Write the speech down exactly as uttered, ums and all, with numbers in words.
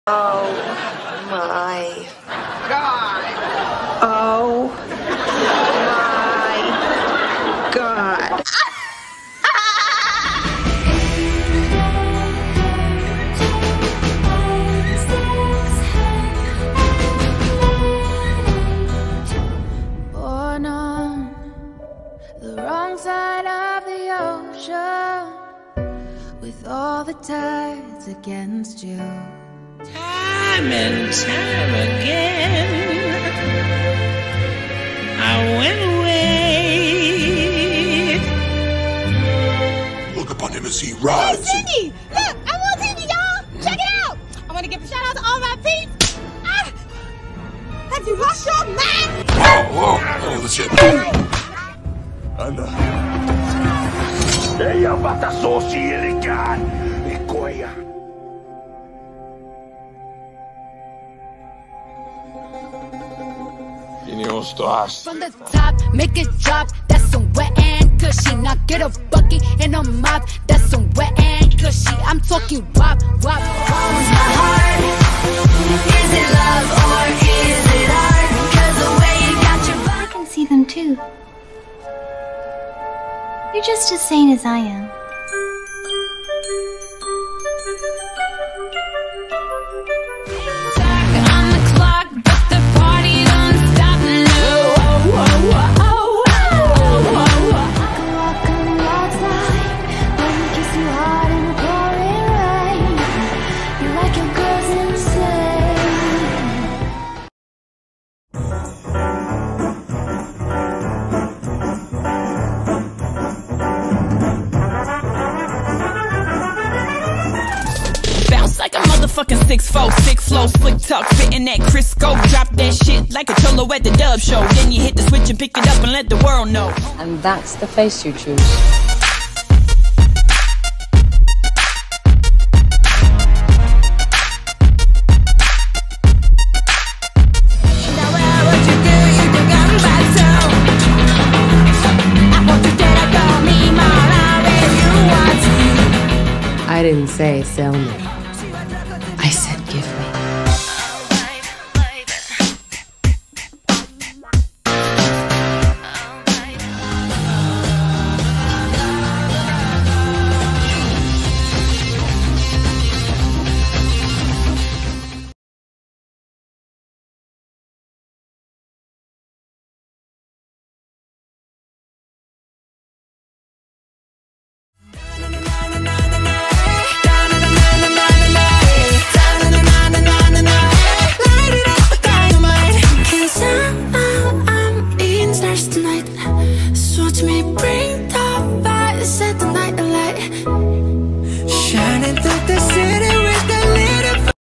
Oh my God. Oh my God. Born on the wrong side of the ocean, with all the tides against you. Time and time again, I went away. Look upon him as he rides. Hey, Cindy! Look, I'm on T V, y'all! Check it out! I want to give a shout out to all my peeps. Ah, have you lost your mind? Whoa, whoa, holy shit. Anda. Ella bata sosialikan. Ikoya. From the top, make it drop. That's some wet and cushy. Now get a bucket and a mop. That's some wet and cushy. I'm talking wop, wop, wop. My heart, is it love or is it art? 'Cause the way you got your I can see them too. You're just as sane as I am. On the clock, but the party don't stop now. Oh, oh, oh, oh, oh, oh. I can walk on the outside, let me kiss you hard in the pouring rain. You like your girls insane. Bounce like a motherfucking six four, six flow, slick tuck, fitting that Crisco. Drop that shit like a cholo at the dub show. Then you hit the switch and pick it up and let the world know. And that's the face you choose. I didn't say sell me. I said give me. Cause I'm, I'm, I'm eating stars tonight. So watch me bring